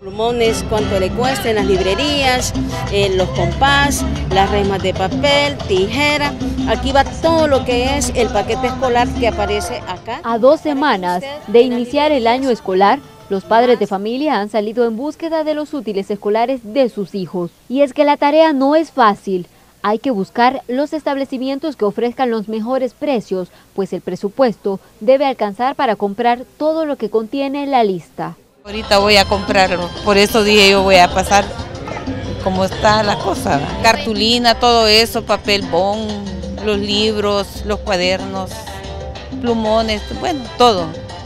Plumones, cuánto le cuesta en las librerías, los compás, las resmas de papel, tijera. Aquí va todo lo que es el paquete escolar que aparece acá. A 2 semanas de iniciar el año escolar, los padres de familia han salido en búsqueda de los útiles escolares de sus hijos. Y es que la tarea no es fácil. Hay que buscar los establecimientos que ofrezcan los mejores precios, pues el presupuesto debe alcanzar para comprar todo lo que contiene la lista. Ahorita voy a comprarlo, por eso dije yo voy a pasar como está la cosa. Cartulina, todo eso, papel bond, los libros, los cuadernos, plumones, bueno, todo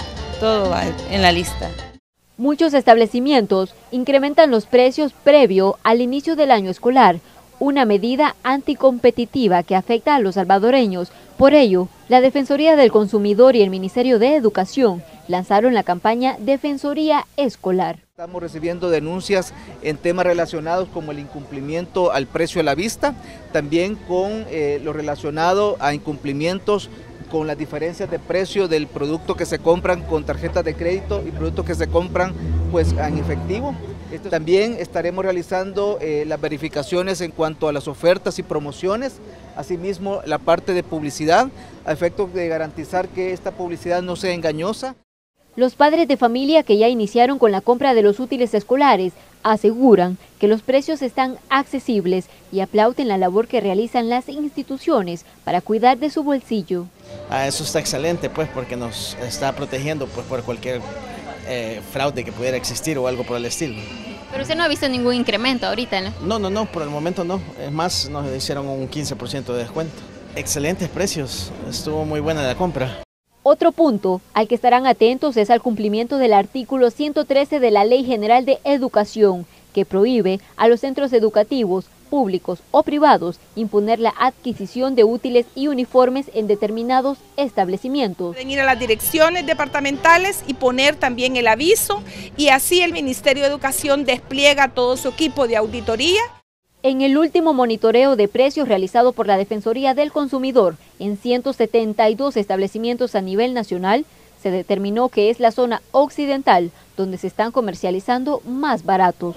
va en la lista. Muchos establecimientos incrementan los precios previo al inicio del año escolar, una medida anticompetitiva que afecta a los salvadoreños. Por ello, la Defensoría del Consumidor y el Ministerio de Educación lanzaron la campaña Defensoría Escolar. Estamos recibiendo denuncias en temas relacionados como el incumplimiento al precio a la vista, también con lo relacionado a incumplimientos con las diferencias de precio del producto que se compran con tarjetas de crédito y productos que se compran pues en efectivo. También estaremos realizando las verificaciones en cuanto a las ofertas y promociones, asimismo la parte de publicidad, a efecto de garantizar que esta publicidad no sea engañosa. Los padres de familia que ya iniciaron con la compra de los útiles escolares aseguran que los precios están accesibles y aplauden la labor que realizan las instituciones para cuidar de su bolsillo. Eso está excelente, pues, porque nos está protegiendo pues, por cualquier fraude que pudiera existir o algo por el estilo. Pero usted no ha visto ningún incremento ahorita, ¿no? No, por el momento no. Es más, nos hicieron un 15% de descuento. Excelentes precios, estuvo muy buena la compra. Otro punto al que estarán atentos es al cumplimiento del artículo 113 de la Ley General de Educación, que prohíbe a los centros educativos, públicos o privados, imponer la adquisición de útiles y uniformes en determinados establecimientos. Pueden ir a las direcciones departamentales y poner también el aviso, y así el Ministerio de Educación despliega todo su equipo de auditoría. En el último monitoreo de precios realizado por la Defensoría del Consumidor en 172 establecimientos a nivel nacional, se determinó que es la zona occidental donde se están comercializando más baratos.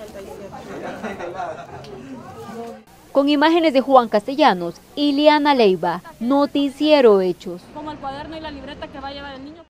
Con imágenes de Juan Castellanos, Iliana Leiva, Noticiero Hechos. Como el cuaderno y la libreta que va a llevar el niño.